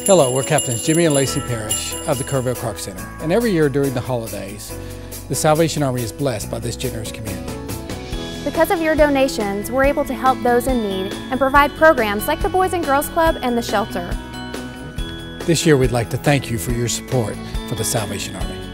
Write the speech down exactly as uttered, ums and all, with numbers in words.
Hello, we're Captains Jimmy and Lacey Parrish of the Kerrville Park Center, and every year during the holidays, the Salvation Army is blessed by this generous community. Because of your donations, we're able to help those in need and provide programs like the Boys and Girls Club and the shelter. This year, we'd like to thank you for your support for the Salvation Army.